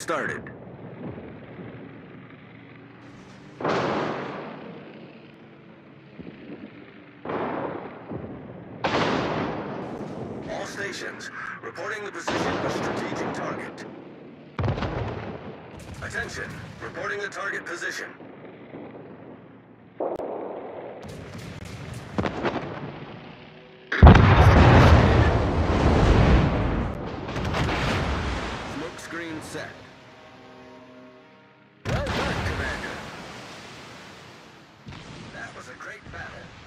started. All stations, reporting the position of strategic target. Attention, reporting the target position. Smoke screen set. Well done, Commander. That was a great battle.